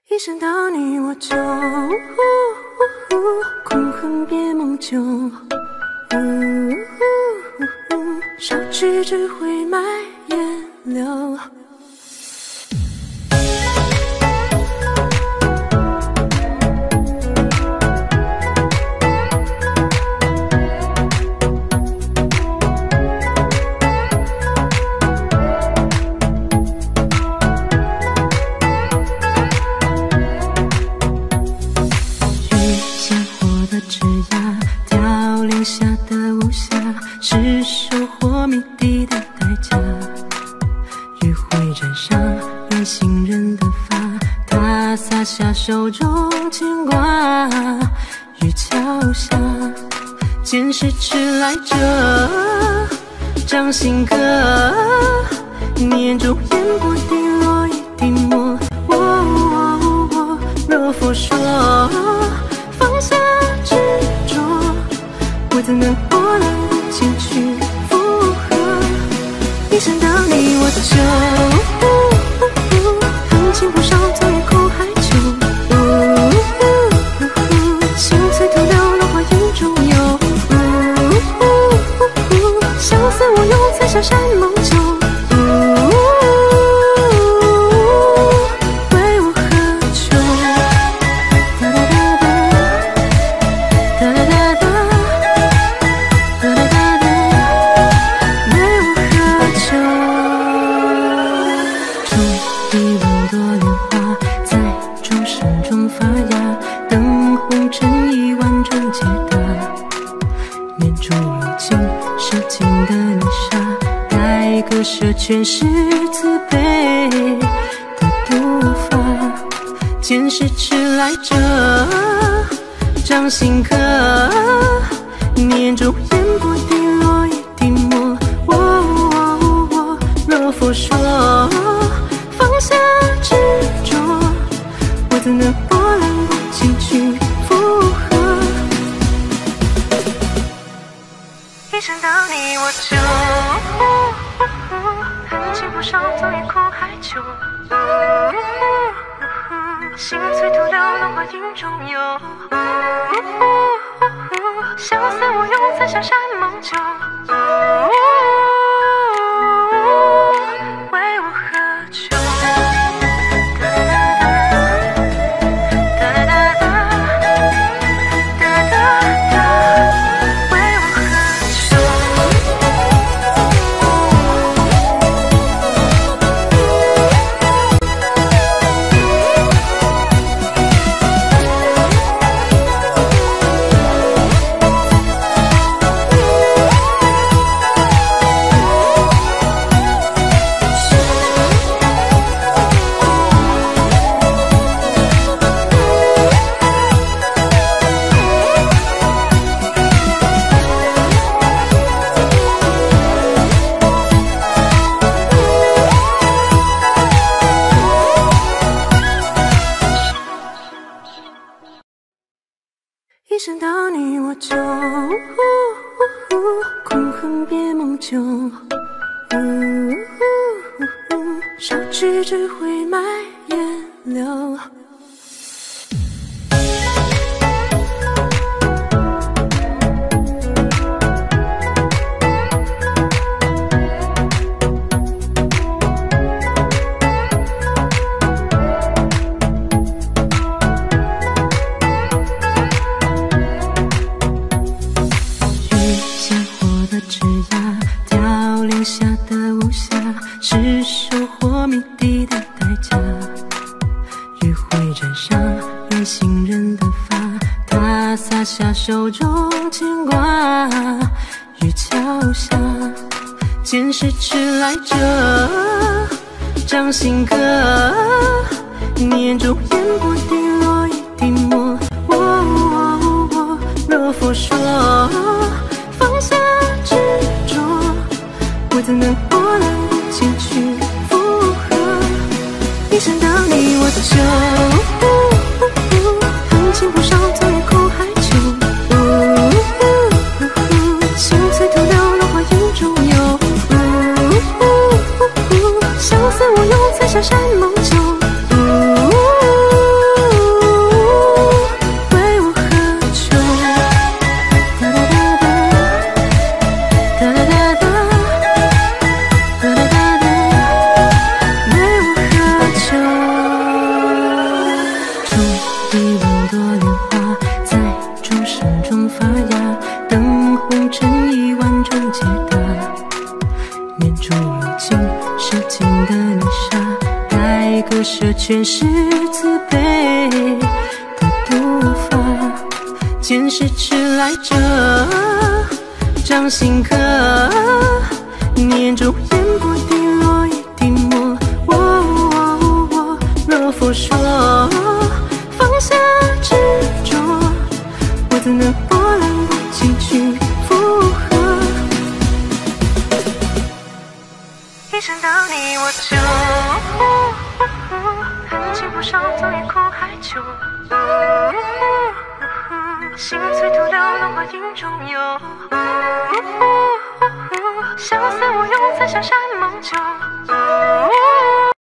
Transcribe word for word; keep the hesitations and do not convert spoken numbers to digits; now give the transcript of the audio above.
一想到你我就空恨别梦久，手指只会埋眼流。是收获谜底的代价，余晖沾上远行人的发，他洒下手中牵挂。雨桥下，见是迟来者，掌心刻，念住烟波滴落一滴墨。我我我，若佛说放下执着，我怎能波澜情绪附和？一想到你我就恨情不上，昨夜苦海秋。心碎徒留落花影中游。相思我拥在小山梦久。为我何求？哒哒哒哒，哒哒哒哒，哒哒哒哒，为我何求？种一朵朵莲花，在众生中发芽，等红尘一万种解答。念住如今世间的泥沙，待割舍全是慈悲的毒发。见是迟来者，掌心刻，念住烟波滴落一滴墨。我我我，若佛说放下执着，我怎能波澜不惊去附和？一想到你我就恨情不上，昨夜苦海秋。心碎徒留落花影中游。相思我拥在小山梦久。为我何求？一想到你我就空恨别梦久，手指只会埋眼流。是收获谜底的代价，余晖沾上远行人的发，他洒下手中牵挂。雨桥下，见是迟来者，掌心刻，念住烟波滴落一滴墨。我我我，若佛说放下执着，我怎能波澜情绪附和？一想到你我就恨情不上，昨夜苦海秋。心碎徒留落花影中游。相思我拥在小山梦久。 舍全是慈悲的毒法，见识迟来者掌心刻，念中烟波滴落一滴墨。我我我若佛说放下执着，我怎能波澜不惊去附和？一想到你我就恨情不上，昨夜苦海秋，心碎徒留浪花影中游，相思无用，再向山盟旧。